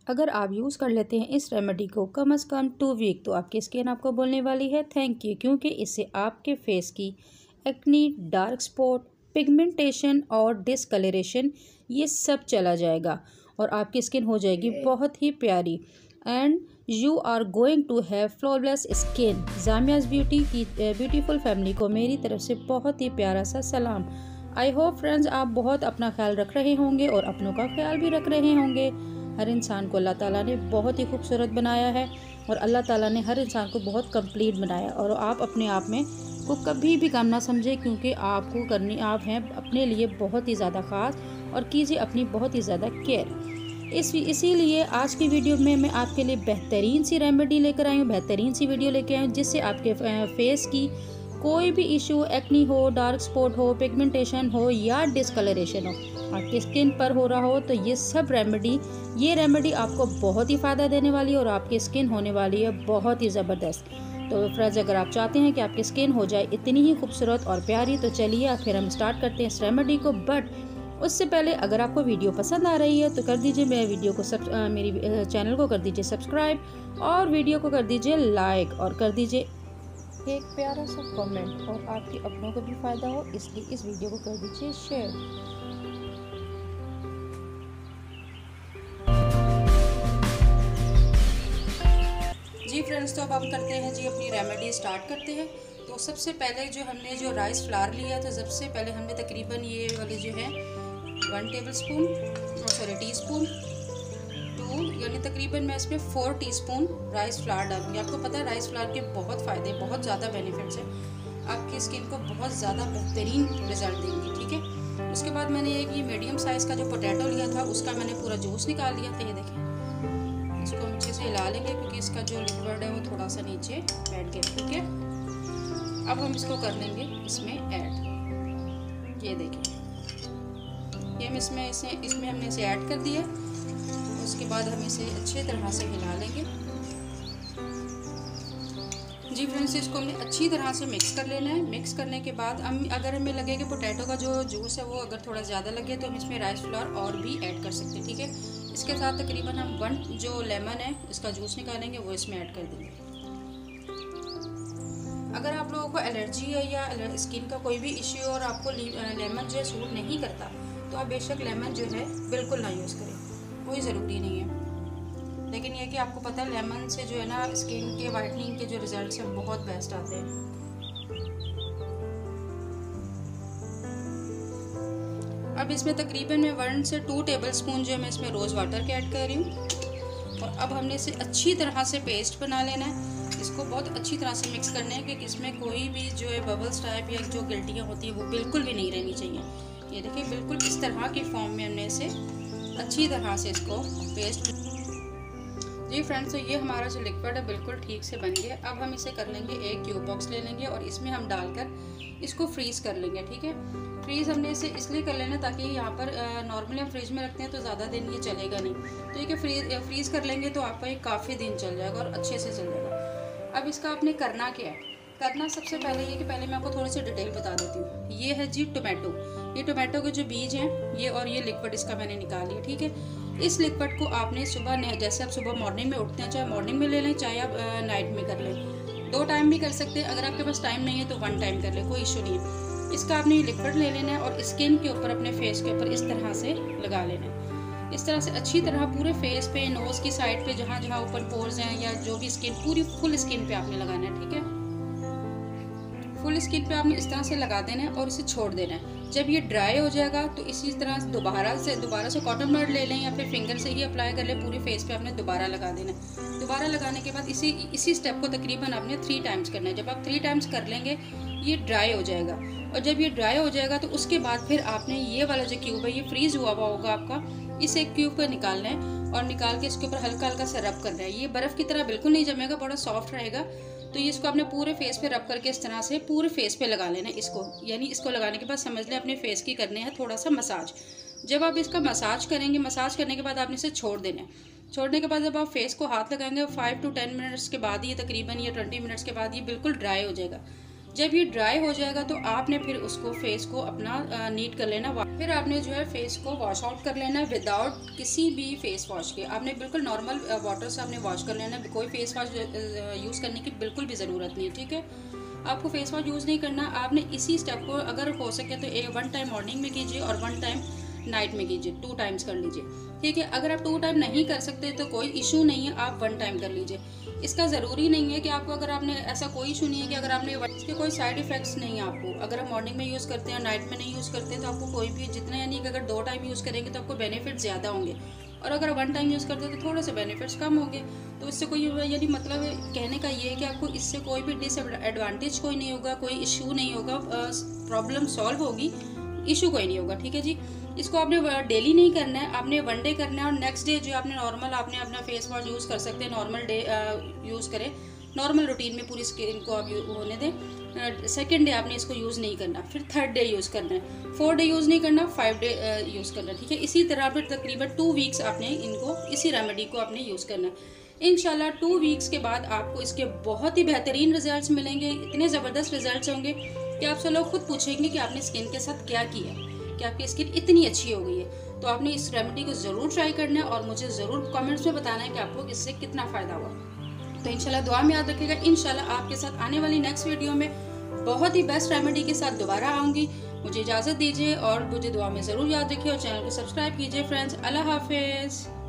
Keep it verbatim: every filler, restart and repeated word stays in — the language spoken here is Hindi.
अगर आप यूज़ कर लेते हैं इस रेमेडी को कम अज़ कम टू वीक तो आपकी स्किन आपको बोलने वाली है थैंक यू, क्योंकि इससे आपके फेस की एक्नी, डार्क स्पॉट, पिगमेंटेशन और डिसकलरेशन ये सब चला जाएगा और आपकी स्किन हो जाएगी बहुत ही प्यारी and you are going to have flawless skin. Jamia's beauty की ब्यूटीफुल फैमिली को मेरी तरफ से बहुत ही प्यारा सा सलाम। आई होप फ्रेंड्स आप बहुत अपना ख्याल रख रहे होंगे और अपनों का ख्याल भी रख रहे होंगे। हर इंसान को अल्लाह ताला ने बहुत ही खूबसूरत बनाया है और अल्लाह ताला ने हर इंसान को बहुत कंप्लीट बनाया और आप अपने आप में को कभी भी कम ना समझे, क्योंकि आपको करनी आप हैं अपने लिए बहुत ही ज़्यादा ख़ास और कीजिए अपनी बहुत ही ज़्यादा केयर। इस इसीलिए आज की वीडियो में मैं आपके लिए बेहतरीन सी रेमेडी लेकर आई हूँ, बेहतरीन सी वीडियो लेकर आई हूँ जिससे आपके फेस की कोई भी इशू, एक्नी हो, डार्क स्पॉट हो, पिगमेंटेशन हो या डिसकलरेशन हो, आपकी स्किन पर हो रहा हो, तो ये सब रेमेडी ये रेमेडी आपको बहुत ही फ़ायदा देने वाली है और आपकी स्किन होने वाली है बहुत ही ज़बरदस्त। तो फ्रेंड्स अगर आप चाहते हैं कि आपकी स्किन हो जाए इतनी ही खूबसूरत और प्यारी तो चलिए फिर हम स्टार्ट करते हैं इस रेमेडी को। बट उससे पहले अगर आपको वीडियो पसंद आ रही है तो कर दीजिए मेरे वीडियो को सब मेरी चैनल को कर दीजिए सब्सक्राइब और वीडियो को कर दीजिए लाइक और कर दीजिए एक प्यारा सा कमेंट और आपके अपनों को भी फ़ायदा हो इसलिए इस वीडियो को कर दीजिए शेयर। जी फ्रेंड्स तो अब हम करते हैं जी अपनी रेमेडी स्टार्ट करते हैं। तो सबसे पहले जो हमने जो राइस फ्लावर लिया तो सबसे पहले हमने तकरीबन ये वाली जो है one tablespoon sorry teaspoon two यानी तकरीबन मैं इसमें फोर टीस्पून राइस फ्लावर डालूंगी। आपको पता है राइस फ्लावर के बहुत फ़ायदे, बहुत ज़्यादा बेनिफिट्स हैं, आपकी स्किन को बहुत ज़्यादा बेहतरीन रिजल्ट देंगी। ठीक है, उसके बाद मैंने एक ये मीडियम साइज़ का जो पोटैटो लिया था उसका मैंने पूरा जूस निकाल लिया था। ये देखें, इसको अच्छे से हिला लेंगे क्योंकि इसका जो लिक्विड है वो थोड़ा सा नीचे बैठ गया। ठीक है, अब हम इसको कर लेंगे इसमें ऐड। ये देखिए ये हम इसमें इसे इसमें हमने इसे ऐड कर दिया। उसके बाद हम इसे अच्छे तरह से हिला लेंगे। जी फ्रेंड्स इसको हमने अच्छी तरह से मिक्स कर लेना है। मिक्स करने के बाद हम अगर हमें लगे कि पोटैटो का जो जूस है वो अगर थोड़ा ज़्यादा लगे तो हम इसमें राइस फ्लावर और भी ऐड कर सकते हैं। ठीक है, इसके साथ तकरीबन हम वन जो लेमन है इसका जूस निकालेंगे वो इसमें ऐड कर देंगे। अगर आप लोगों को एलर्जी है या स्किन का कोई भी इश्यू और आपको लेमन जो है सूट नहीं करता तो आप बेशक लेमन जो है बिल्कुल ना यूज़ करें, कोई ज़रूरी नहीं है। लेकिन यह कि आपको पता है लेमन से जो है ना स्किन के वाइटनिंग के जो रिजल्ट्स हैं बहुत बेस्ट आते हैं। अब इसमें तकरीबन मैं वन से टू टेबल स्पून जो है मैं इसमें रोज़ वाटर के ऐड कर रही हूँ और अब हमने इसे अच्छी तरह से पेस्ट बना लेना है। इसको बहुत अच्छी तरह से मिक्स करना है कि इसमें कोई भी जो है बबल्स टाइप या जो गिल्टियाँ होती है वो बिल्कुल भी नहीं रहनी चाहिए। ये देखिए बिल्कुल इस तरह की फॉर्म में हमने इसे अच्छी तरह से इसको पेस्ट। जी फ्रेंड्स तो ये हमारा जो लिक्विड है बिल्कुल ठीक से बन गया। अब हम इसे कर लेंगे एक क्यूब बॉक्स ले लेंगे और इसमें हम डालकर इसको फ्रीज़ कर लेंगे। ठीक है, फ्रीज़ हमने इसे इसलिए कर लेना ताकि यहाँ पर नॉर्मली हम फ्रिज में रखते हैं तो ज़्यादा दिन ये चलेगा नहीं, तो ये कि फ्रीज फ्रीज़ कर लेंगे तो आपका ये काफ़ी दिन चल जाएगा और अच्छे से चल जाएगा। अब इसका आपने करना क्या है, करना सबसे पहले ये कि पहले मैं आपको थोड़ी सी डिटेल बता देती हूँ। ये है जी टोमेटो, ये टोमेटो के जो बीज हैं ये और ये लिक्विड इसका मैंने निकाल लिया। ठीक है, इस लिक्विड को आपने सुबह जैसे आप सुबह मॉर्निंग में उठते हैं चाहे मॉर्निंग में ले लें चाहे आप नाइट में कर लें, दो टाइम भी कर सकते हैं। अगर आपके पास टाइम नहीं है तो वन टाइम कर लें, कोई इशू नहीं है। इसका आपने ये लिक्विड ले लेना है और स्किन के ऊपर अपने फेस के ऊपर इस तरह से लगा लेना है। इस तरह से अच्छी तरह पूरे फेस पे, नोज़ की साइड पे जहाँ जहाँ ओपन पोर्स हैं या जो भी स्किन पूरी फुल स्किन पे आपने लगाना है। ठीक है, फुल स्किन पे आपने इस तरह से लगा देना है और इसे छोड़ देना है। जब ये ड्राई हो जाएगा तो इसी तरह दोबारा से दोबारा से कॉटन बड ले लें या फिर फिंगर से ही अप्लाई कर लें। पूरे फेस पे आपने दोबारा लगा देना है। दोबारा लगाने के बाद इसी इसी स्टेप को तकरीबन आपने थ्री टाइम्स करना है। जब आप थ्री टाइम्स कर लेंगे ये ड्राई हो जाएगा और जब ये ड्राई हो जाएगा तो उसके बाद फिर आपने ये वाला जो क्यूब है ये फ्रीज हुआ हुआ होगा आपका, इस एक क्यूब को निकालना है और निकाल के इसके ऊपर हल्का हल्का सा रब करना है। ये बर्फ़ की तरह बिल्कुल नहीं जमेगा, बड़ा सॉफ्ट रहेगा। तो ये इसको आपने पूरे फेस पे रब करके इस तरह से पूरे फेस पे लगा लेना है इसको। यानी इसको लगाने के बाद समझ लें अपने फेस की करने हैं थोड़ा सा मसाज। जब आप इसका मसाज करेंगे, मसाज करने के बाद आपने इसे छोड़ देना है। छोड़ने के बाद जब आप फेस को हाथ लगाएंगे फाइव टू टेन मिनट्स के बाद ये तकरीबन या ट्वेंटी मिनट्स के बाद ये बिल्कुल ड्राई हो जाएगा। जब ये ड्राई हो जाएगा तो आपने फिर उसको फेस को अपना नीट कर लेना। फिर आपने जो है फेस को वॉश आउट कर लेना विदाउट किसी भी फेस वॉश के। आपने बिल्कुल नॉर्मल वाटर से आपने वॉश कर लेना, कोई फेस वॉश यूज़ करने की बिल्कुल भी ज़रूरत नहीं, ठीक है। आपको फेस वॉश यूज़ नहीं करना। आपने इसी स्टेप को अगर हो सके तो एक वन टाइम मॉर्निंग में कीजिए और वन टाइम नाइट में कीजिए, टू टाइम्स कर लीजिए, ठीक है। अगर आप टू टाइम नहीं कर सकते तो कोई इशू नहीं है, आप वन टाइम कर लीजिए। इसका ज़रूरी नहीं है कि आपको, अगर आपने ऐसा कोई इशू नहीं है कि अगर आपने, इसके कोई साइड इफ़ेक्ट्स नहीं है आपको। अगर आप मॉर्निंग में यूज़ करते हैं, नाइट में नहीं यूज़ करते तो आपको कोई भी, जितना यानी कि अगर दो टाइम यूज़ करेंगे तो आपको बेनिफिट ज़्यादा होंगे, और अगर वन टाइम यूज़ करते हैं तो थोड़े से बेनिफिट्स कम होंगे। तो इससे कोई, यानी मतलब कहने का ये है कि आपको इससे कोई भी डिसएडवांटेज कोई नहीं होगा, कोई इशू नहीं होगा, प्रॉब्लम सॉल्व होगी, इशू कोई नहीं होगा, ठीक है जी। इसको आपने डेली नहीं करना है, आपने वन डे करना है और नेक्स्ट डे जो आपने नॉर्मल आपने अपना फेस वॉश यूज़ कर सकते हैं, नॉर्मल डे यूज़ करें, नॉर्मल रूटीन में पूरी स्किन को आप होने दें। सेकेंड डे आपने इसको यूज़ नहीं करना, फिर थर्ड डे यूज़ करना है, फोर डे यूज़ नहीं करना, फाइव डे यूज़ करना, ठीक है। इसी तरह फिर तकरीबन टू वीक्स आपने इनको, इसी रेमेडी को आपने यूज़ करना है। इंशाल्लाह टू वीक्स के बाद आपको इसके बहुत ही बेहतरीन रिजल्ट्स मिलेंगे, इतने ज़बरदस्त रिजल्ट्स होंगे कि आप सब लोग खुद पूछेंगे कि आपने स्किन के साथ क्या किया कि आपकी स्किन इतनी अच्छी हो गई है। तो आपने इस रेमेडी को ज़रूर ट्राई करना है और मुझे ज़रूर कमेंट्स में बताना है कि आपको इससे कितना फ़ायदा हुआ। तो इंशाल्लाह दुआ में याद रखिएगा। इंशाल्लाह आपके साथ आने वाली नेक्स्ट वीडियो में बहुत ही बेस्ट रेमेडी के साथ दोबारा आऊँगी। मुझे इजाज़त दीजिए और मुझे दुआ में ज़रूर याद रखिए और चैनल को सब्सक्राइब कीजिए फ्रेंड्स। अल्लाह हाफिज़।